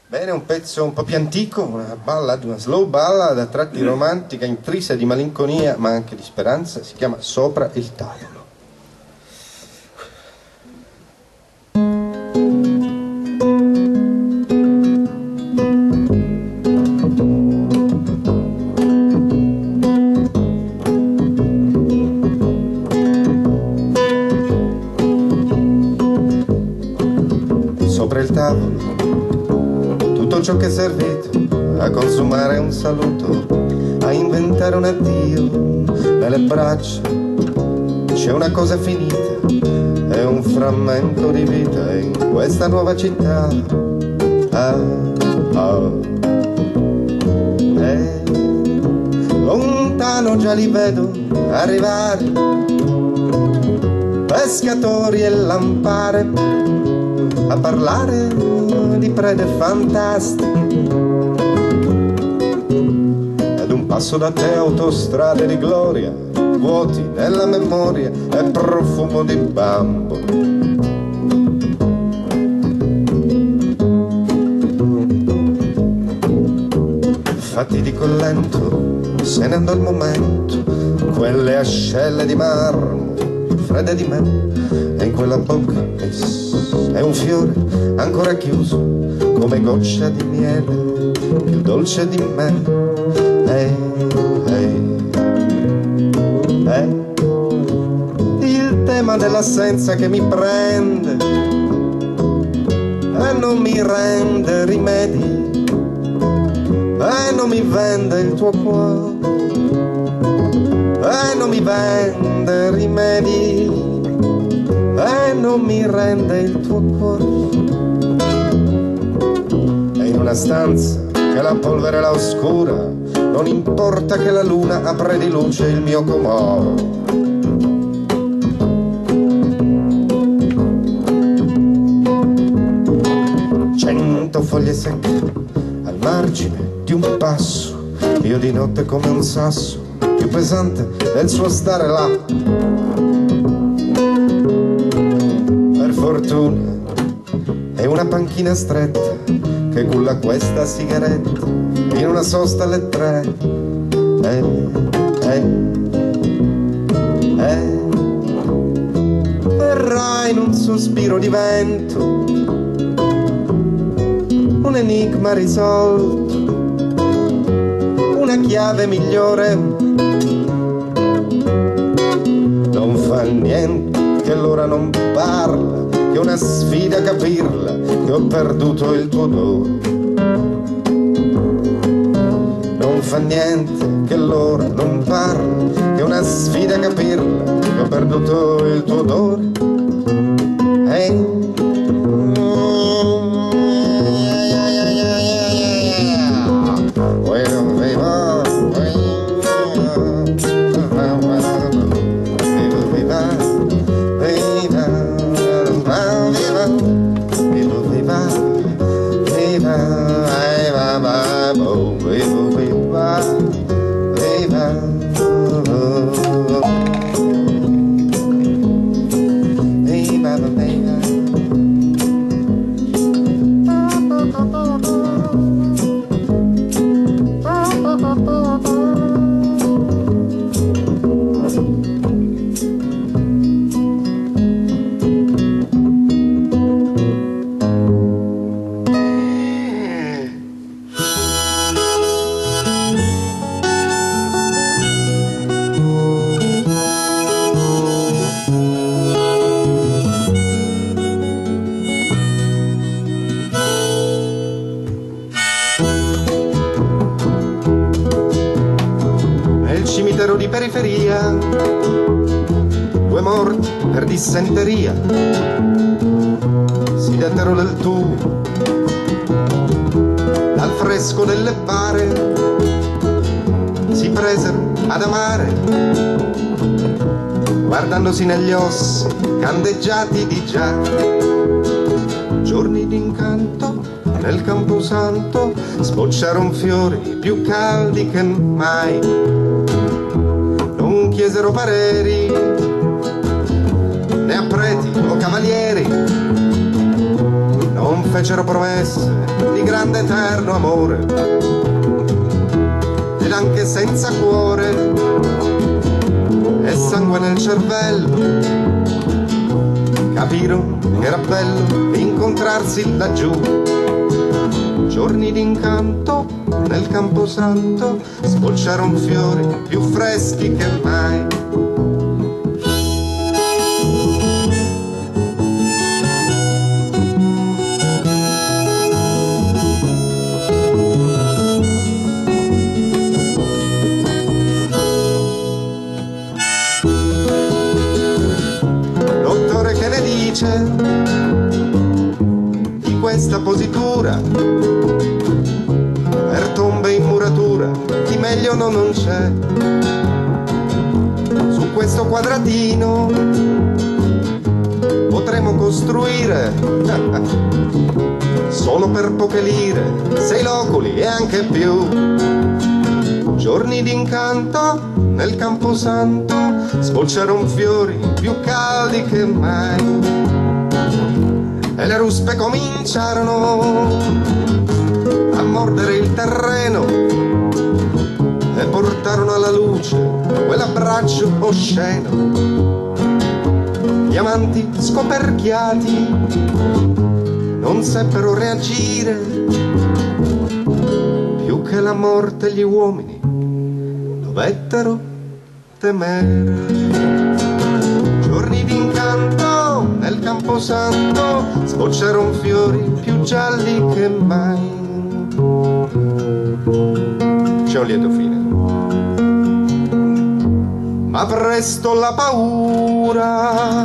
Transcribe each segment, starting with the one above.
Bene, un pezzo un po' più antico, una ballad, una slow ballad a tratti romantica, intrisa di malinconia ma anche di speranza, si chiama Sopra il tavolo. Sopra il tavolo tutto ciò che è servito a consumare un saluto, a inventare un addio nelle braccia. C'è una cosa finita e un frammento di vita in questa nuova città. Lontano già li vedo arrivare, pescatori e lampare, a parlare di prede fantastiche. Ad un passo da te autostrade di gloria, vuoti nella memoria e profumo di bambole. Fatidico lento, se ne andò il momento, quelle ascelle di marmo più fredde di me, e in quella bocca è un fiore ancora chiuso come goccia di miele, più dolce di me. Il tema dell'assenza che mi prende e non mi rende rimedi, e non mi vende il tuo cuore, e non mi vende rimedi, e non mi rende il tuo cuore. E in una stanza che la polvere la oscura, non importa che la luna apre di luce il mio comoro. 100 foglie secche al margine di un passo, io di notte come un sasso più pesante del suo stare là. Per fortuna è una panchina stretta che culla questa sigaretta in una sosta alle 3. Verrà in un sospiro di vento un enigma risolto, una chiave migliore. Non fa niente che l'ora non parla, che è una sfida capirla, che ho perduto il tuo odore. Non fa niente che l'ora non parla, che è una sfida capirla, che ho perduto il tuo odore. Cimitero di periferia, 2 morti per dissenteria, si dettero del tubo dal fresco delle bare, si presero ad amare, guardandosi negli ossi candeggiati di già. Giorni d'incanto nel Camposanto sbocciaron fiori più caldi che mai. Non chiesero pareri né a preti o cavalieri, non fecero promesse di grande eterno amore, ed anche senza cuore e sangue nel cervello capirono che era bello incontrarsi laggiù. Giorni d'incanto nel Camposanto sbocciaron fiori più freschi che mai. Dottore, che ne dice di questa positura? Per tombe in muratura chi meglio non c'è. Su questo quadratino potremo costruire solo per poche lire 6 loculi e anche più. Giorni d'incanto nel Camposanto sbocciaron fiori più caldi che mai, e le ruspe cominciarono a mordere il terreno e portarono alla luce quell'abbraccio osceno. Gli amanti scoperchiati non seppero reagire, più che la morte gli uomini dovettero temere. Giorni d'incanto nel Camposanto sbocciaron fiori più gialli che mai. C'è un lieto fine. Ma presto la paura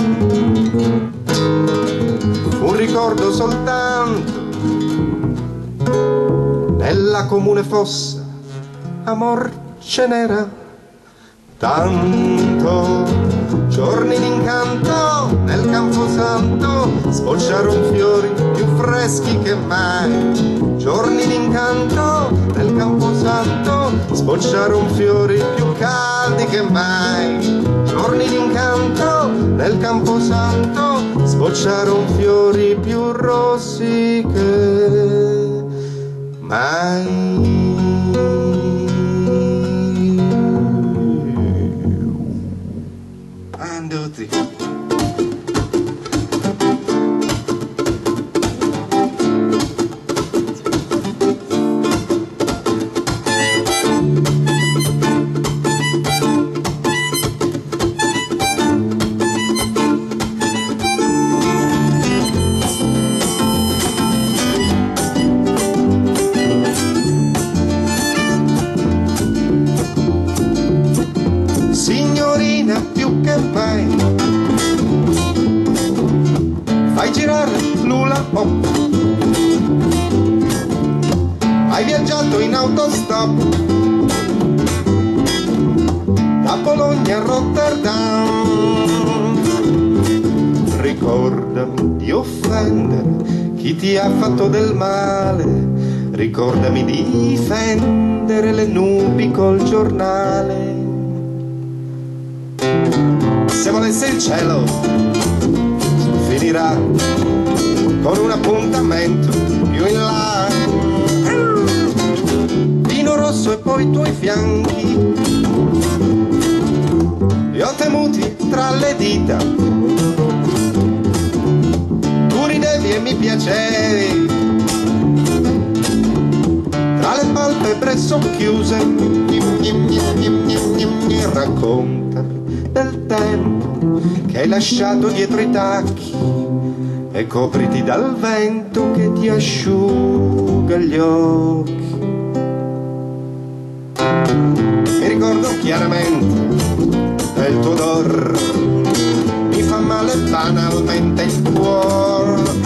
fu un ricordo soltanto. Nella comune fossa amor ce n'era tanto. Giorni d'incanto nel Camposanto sbocciaron fiori più freschi che mai. Giorni d'incanto nel Camposanto sbocciaron fiori più caldi che mai. Giorni d'incanto nel Camposanto sbocciaron fiori più rossi che mai. Anduti. Signorina, più che mai fai girare l'ula hop. Hai viaggiato in autostop da Bologna a Rotterdam. Ricordami di offendere chi ti ha fatto del male. Ricordami di difendere le nubi col giornale. Se volesse il cielo finirà con un appuntamento più in là. Vino rosso e poi i tuoi fianchi li ho temuti tra le dita. Tu ridevi e mi piacevi, tra le palpebre socchiuse. Raccontami del tempo che hai lasciato dietro i tacchi e copriti dal vento che ti asciuga gli occhi. Mi ricordo chiaramente del tuo odor, mi fa male banalmente il cuore.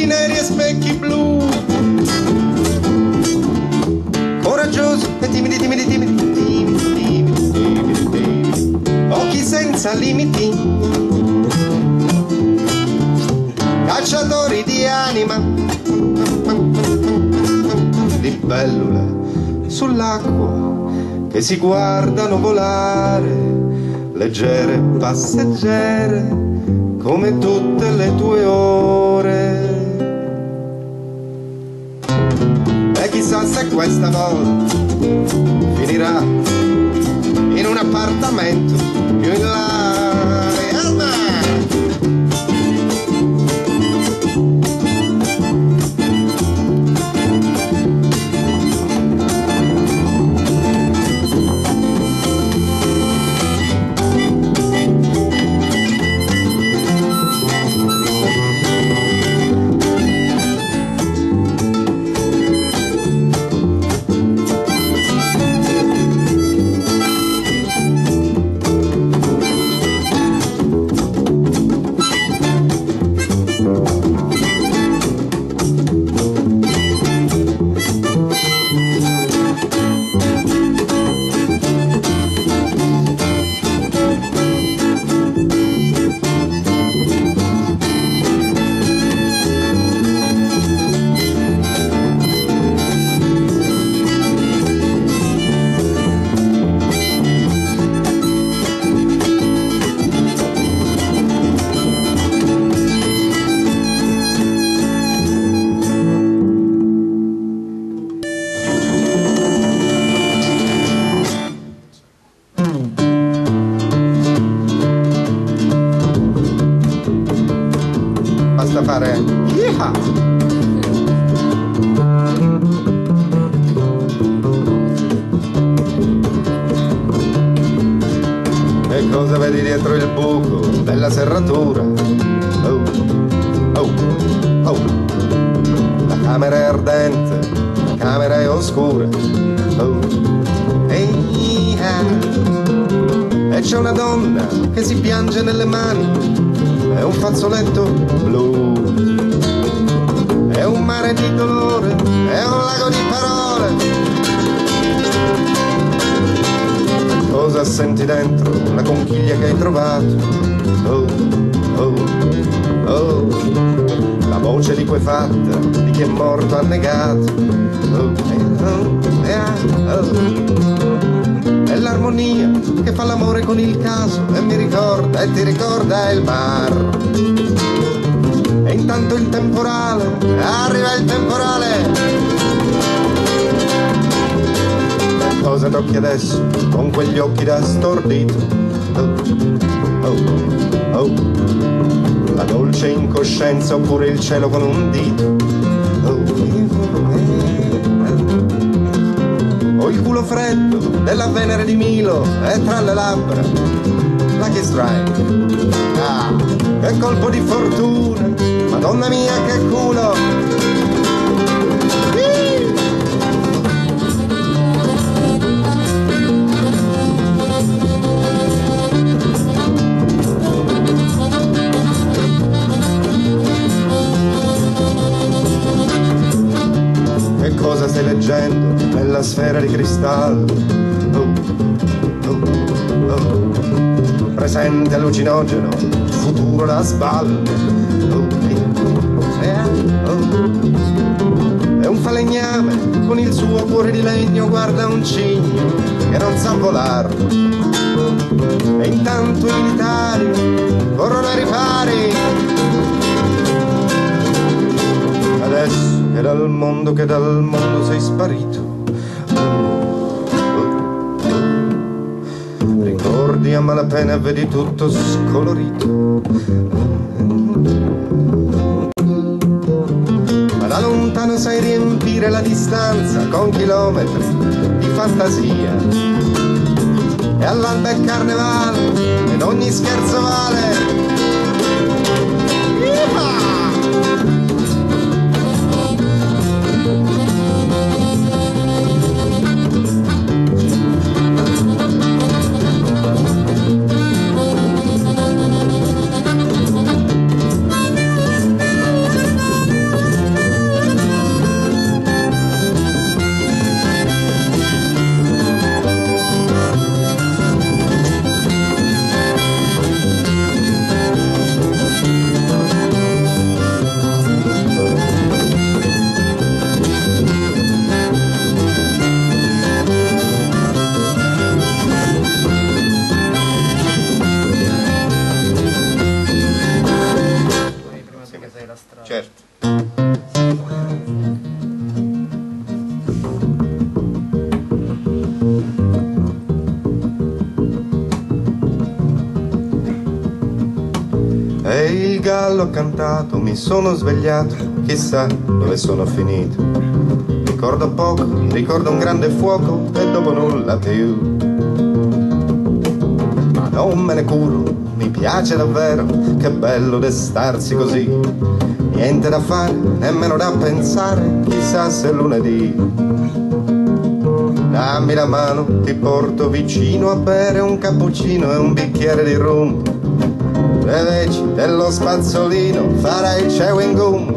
occhi neri e specchi blu, coraggiosi e timidi, timidi, timidi, timidi, timidi, timidi, timidi, occhi senza limiti, cacciatori di anima, libellule sull'acqua che si guardano volare, leggere passeggere come tutte le tue ore. E chissà se questa volta finirà in un appartamento più in là. Basta fare yeehaw! E cosa vedi dietro il buco della serratura? Oh, oh, oh. La camera è ardente, la camera è oscura. Oh, e c'è una donna che si piange nelle mani. È un fazzoletto blu, è un mare di dolore, è un lago di parole. Cosa senti dentro una conchiglia che hai trovato? Oh, oh, oh, la voce di cui è fatta, di chi è morto annegato. Oh, è l'armonia che fa l'amore con il caso e mi ricorda e ti ricorda il mar. E intanto il temporale, arriva il temporale. Cosa tocchi adesso con quegli occhi da stordito? Oh, oh, oh, la dolce incoscienza oppure il cielo con un dito? Ho il culo freddo della Venere di Milo e tra le labbra Lucky Strike. Ah, che colpo di fortuna, madonna mia che culo. Che cosa stai leggendo nella sfera di cristallo? Oh, oh, oh. Presente allucinogeno, futuro da sballo. Oh, oh. È un falegname con il suo cuore di legno, guarda un cigno che non sa volare. E intanto i militari corrono ai ripari. Adesso che dal mondo sei sparito. Ricordi a malapena e vedi tutto scolorito. Ma da lontano sai riempire la distanza con chilometri di fantasia. E all'alba è carnevale ed ogni scherzo vale. Certo. E il gallo ha cantato, mi sono svegliato, chissà dove sono finito. Ricordo poco, ricordo un grande fuoco e dopo nulla più. Ma non me ne curo, mi piace davvero, che bello destarsi così. Niente da fare, nemmeno da pensare, chissà se è lunedì. Dammi la mano, ti porto vicino a bere un cappuccino e un bicchiere di rum. Le veci dello spazzolino farai il chewing gum.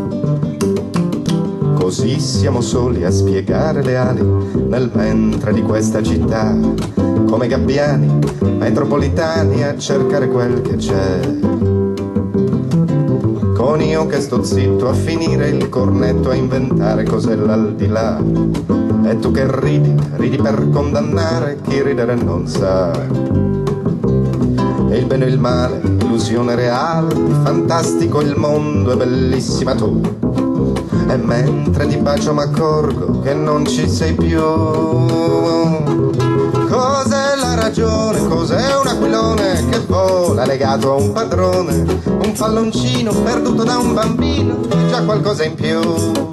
Così siamo soli a spiegare le ali nel ventre di questa città, come gabbiani metropolitani a cercare quel che c'è. Con io che sto zitto a finire il cornetto a inventare cos'è l'aldilà. E tu che ridi, ridi per condannare chi ridere non sa. E il bene e il male, illusione reale, fantastico il mondo è bellissima tu. E mentre ti bacio m'accorgo che non ci sei più. Cos'è la ragione? Cos'è un aquilone che vola legato a un padrone? Un palloncino perduto da un bambino, già qualcosa in più.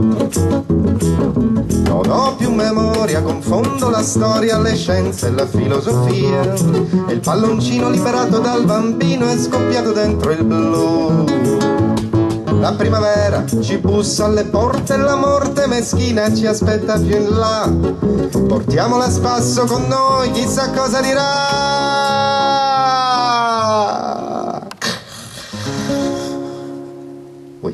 Non ho più memoria, confondo la storia, le scienze e la filosofia. E il palloncino liberato dal bambino è scoppiato dentro il blu. La primavera ci bussa alle porte e la morte meschina ci aspetta più in là. Portiamola a spasso con noi, chissà cosa dirà. Ui.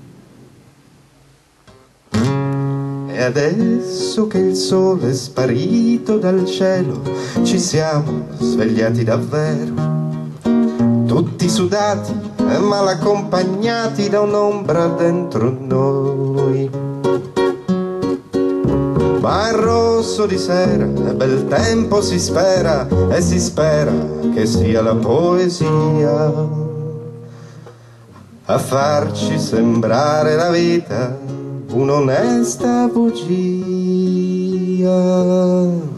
E adesso che il sole è sparito dal cielo, ci siamo svegliati davvero. Tutti sudati e mal accompagnati da un'ombra dentro noi. Ma il rosso di sera e bel tempo si spera, e si spera che sia la poesia a farci sembrare la vita un'onesta bugia.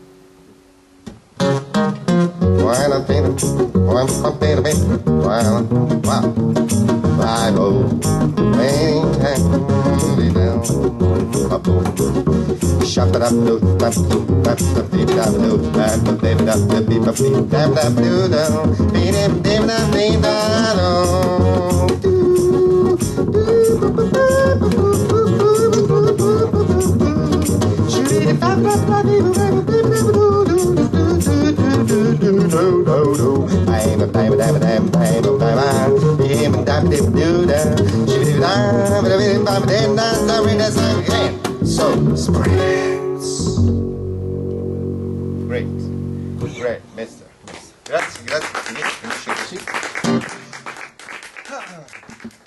So, Springs. Great, great, mister. Grazie, finisce così.